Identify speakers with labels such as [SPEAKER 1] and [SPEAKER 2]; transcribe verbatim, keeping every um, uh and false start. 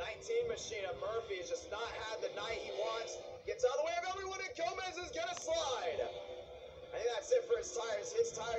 [SPEAKER 1] nineteen machine of Murphy has just not had the night he wants. Gets out of the way of everyone, and Gomez is gonna slide. I think that's it for his tires. His tires.